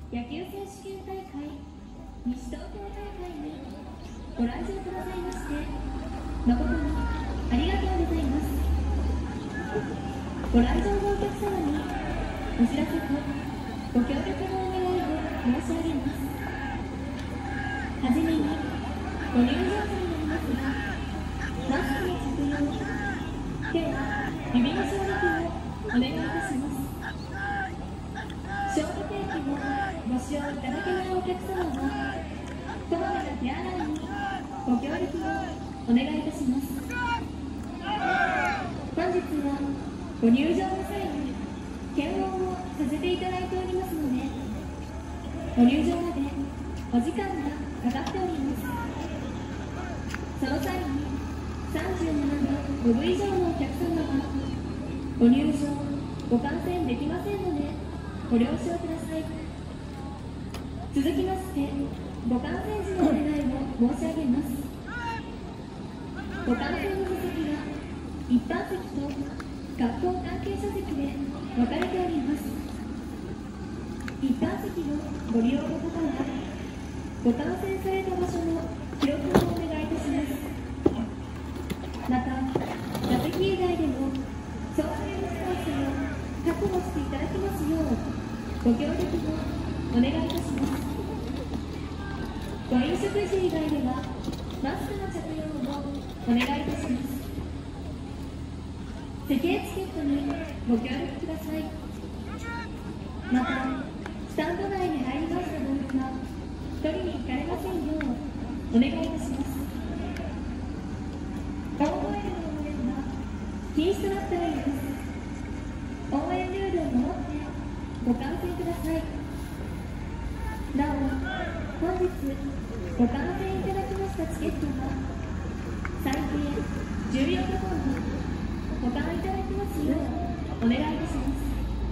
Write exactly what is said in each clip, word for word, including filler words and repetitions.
野球選手権大会西東京大会にご来場くださいまして誠にありがとうございます。ご来場のお客様にお知らせとご協力のお願いを申し上げます。はじめにご入場者になりますが、マスクの着用、手は指の消毒をお願いいたします。消毒液をご使用いただけないお客様はこまめな手洗いにご協力をお願いいたします。本日はご入場の際に検温をさせていただいておりますので、ご入場までお時間がかかっております。その際にさんじゅうななどごぶ以上のお客様はご入場ご観戦できませんのでご了承ください。続きましてご観戦時のお願いを申し上げます。ご観戦の座席は一般席と学校関係者席で分かれております。一般席をご利用の方はご観戦された場所の記録をお願いいたします。また座席以外でもソーシャルディスタンスを確保していただきますようご協力をお願いいたします。ご飲食時以外ではマスクの着用をお願いいたします。席エチケットにご協力ください。またスタンド内に入りましたボールは取りに行かれませんようお願いいたします。大声での応援は禁止となっております。応援ルールを守ってご観戦ください。なお、本日ご観戦いただきましたチケットは最低じゅうよっかかんで保管いただきますようお願いいたします。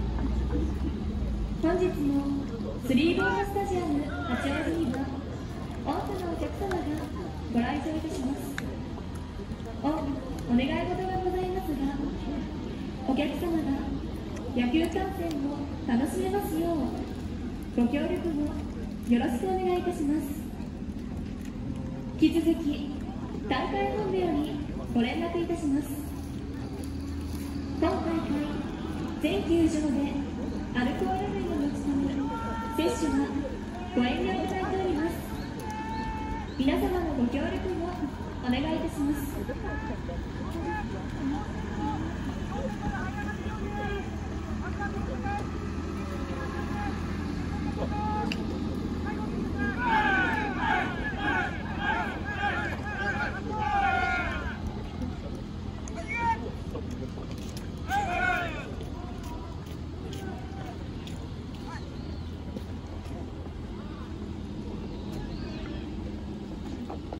本日もスリーボールスタジアム八王子には多くのお客様がご来場いたします。おお願い事がございますが、お客様が野球観戦を楽しめますようご協力をよろしくお願いいたします。引き続き大会本部よりご連絡いたします。今大会全球場でアルコール類の持ち込み接種はご遠慮いただいております。皆様のご協力をお願いいたします。